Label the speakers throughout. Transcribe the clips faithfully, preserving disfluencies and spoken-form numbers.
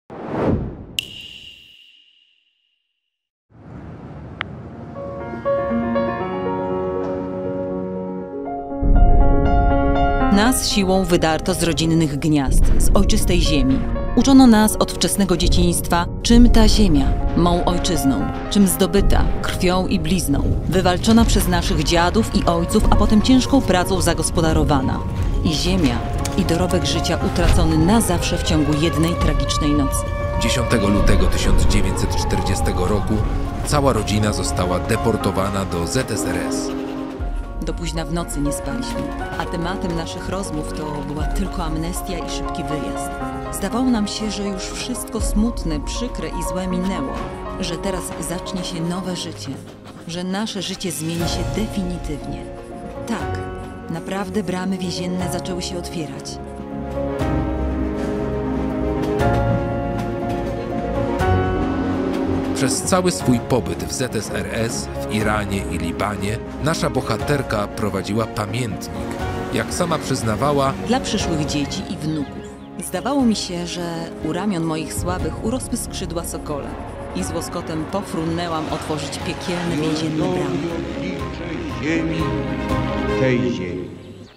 Speaker 1: Nas siłą wydarto z rodzinnych gniazd, z ojczystej ziemi. Uczono nas od wczesnego dzieciństwa, czym ta ziemia, mą ojczyzną, czym zdobyta, krwią i blizną, wywalczona przez naszych dziadów i ojców, a potem ciężką pracą zagospodarowana. I ziemia, i dorobek życia utracony na zawsze w ciągu jednej tragicznej nocy.
Speaker 2: dziesiątego lutego tysiąc dziewięćset czterdziestego roku cała rodzina została deportowana do Z S R S.
Speaker 1: Do późna w nocy nie spaliśmy, a tematem naszych rozmów to była tylko amnestia i szybki wyjazd. Zdawało nam się, że już wszystko smutne, przykre i złe minęło, że teraz zacznie się nowe życie, że nasze życie zmieni się definitywnie. Tak, naprawdę bramy więzienne zaczęły się otwierać.
Speaker 2: Przez cały swój pobyt w Z S R S, w Iranie i Libanie, nasza bohaterka prowadziła pamiętnik, jak sama przyznawała,
Speaker 1: dla przyszłych dzieci i wnuków. Zdawało mi się, że u ramion moich słabych urosły skrzydła sokola i z łoskotem pofrunęłam otworzyć piekielne więzienne bramy.
Speaker 3: Ziemi, tej ziemi.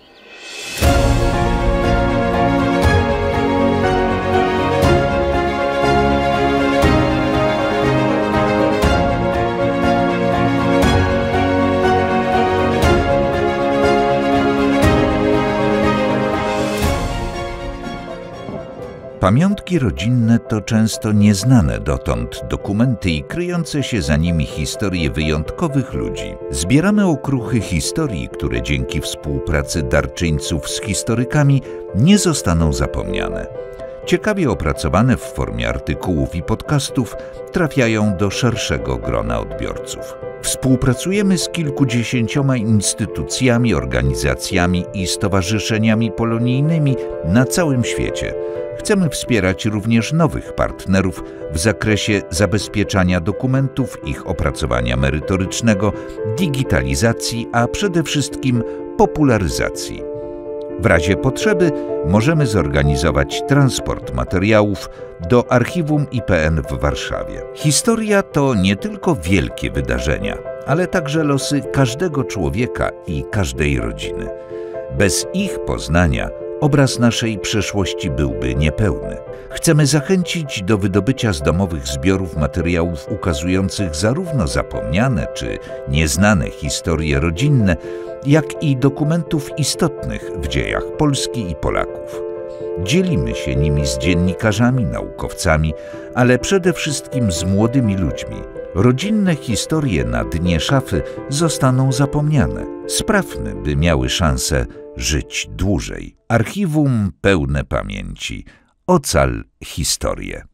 Speaker 4: Pamiątki rodzinne to często nieznane dotąd dokumenty i kryjące się za nimi historie wyjątkowych ludzi. Zbieramy okruchy historii, które dzięki współpracy darczyńców z historykami nie zostaną zapomniane. Ciekawie opracowane w formie artykułów i podcastów trafiają do szerszego grona odbiorców. Współpracujemy z kilkudziesięcioma instytucjami, organizacjami i stowarzyszeniami polonijnymi na całym świecie. Chcemy wspierać również nowych partnerów w zakresie zabezpieczania dokumentów, ich opracowania merytorycznego, digitalizacji, a przede wszystkim popularyzacji. W razie potrzeby możemy zorganizować transport materiałów do Archiwum I P N w Warszawie. Historia to nie tylko wielkie wydarzenia, ale także losy każdego człowieka i każdej rodziny. Bez ich poznania obraz naszej przeszłości byłby niepełny. Chcemy zachęcić do wydobycia z domowych zbiorów materiałów ukazujących zarówno zapomniane czy nieznane historie rodzinne, jak i dokumentów istotnych w dziejach Polski i Polaków. Dzielimy się nimi z dziennikarzami, naukowcami, ale przede wszystkim z młodymi ludźmi. Rodzinne historie na dnie szafy zostaną zapomniane. Sprawmy, by miały szansę żyć dłużej. Archiwum pełne pamięci. Ocal historię.